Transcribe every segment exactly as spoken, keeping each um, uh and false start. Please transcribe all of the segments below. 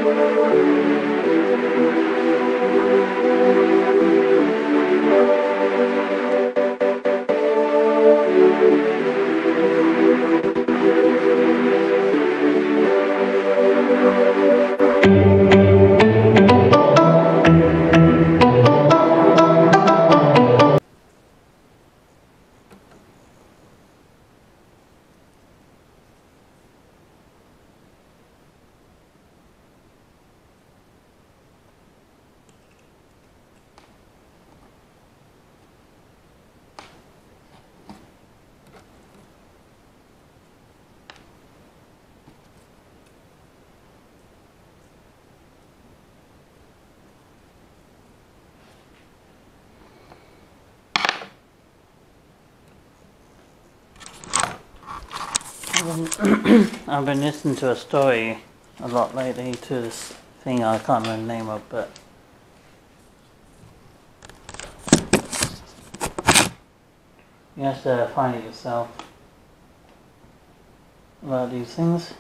I've been listening to a story a lot lately to this thing I can't remember the name of, but you have to find it yourself about these things.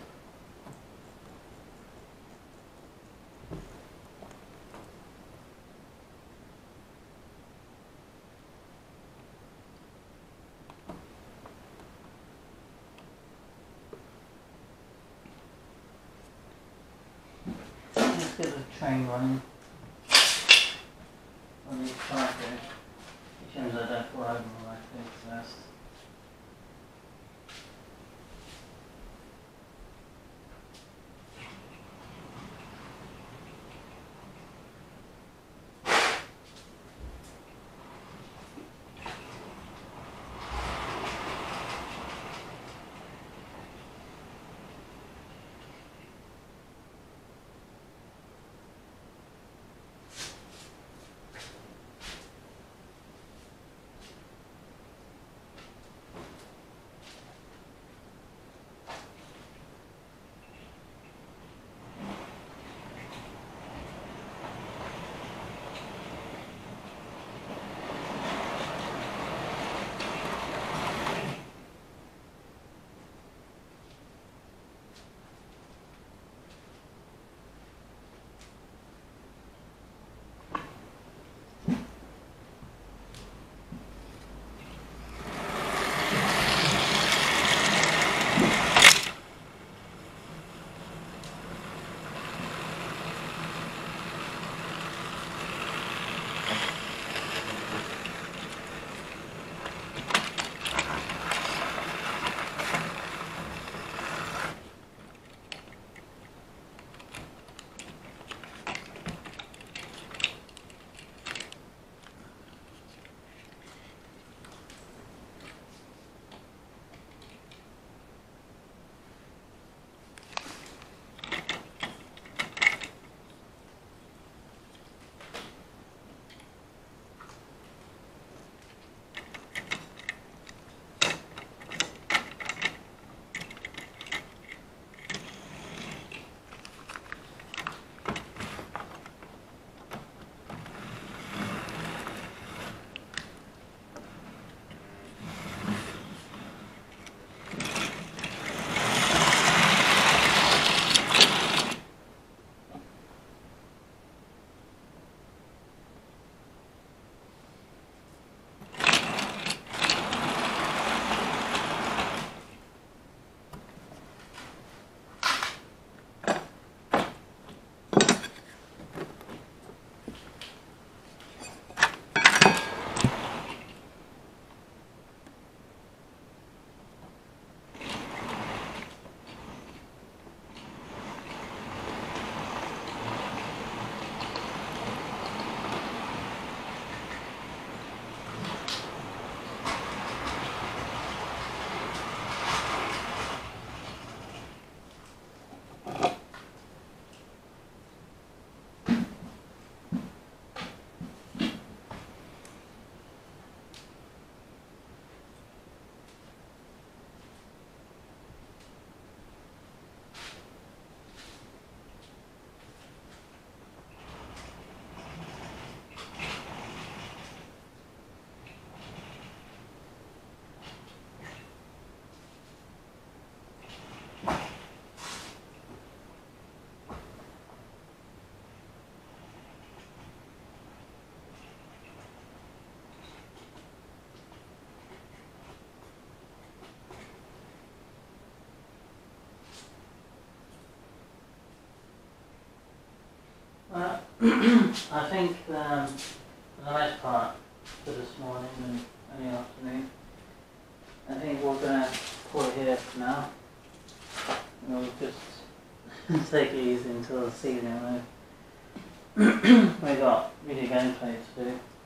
Let's get the train running on the charger. It turns out that plug on my face first. Well, I think um, for the most part for this morning and, and the afternoon, I think we're going to call it here for now. And we'll just take it easy until this evening. We've got video gameplay to do.